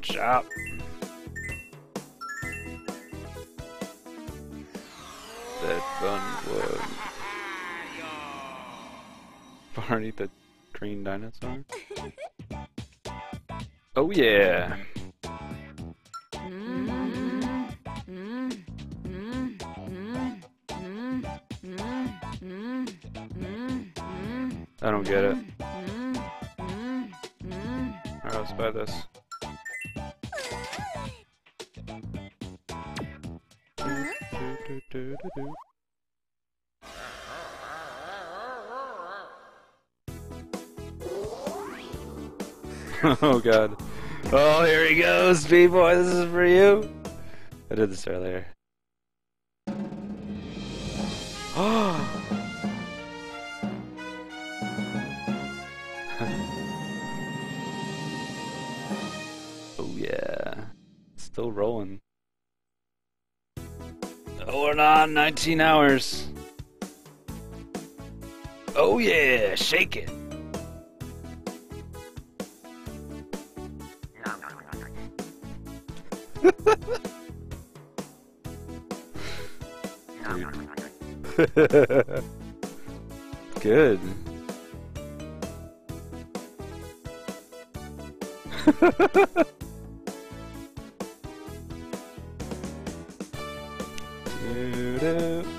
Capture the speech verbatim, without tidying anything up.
chop. That fun one. Barney the green dinosaur. Oh yeah. I don't get it. Alright, let's buy this. Do, do, do, do. Oh god. Oh, here he goes, B-boy, this is for you. I did this earlier. Oh! Oh yeah. Still rolling. Oh, we're on nineteen hours. Oh yeah, shake it. Good. Do-do.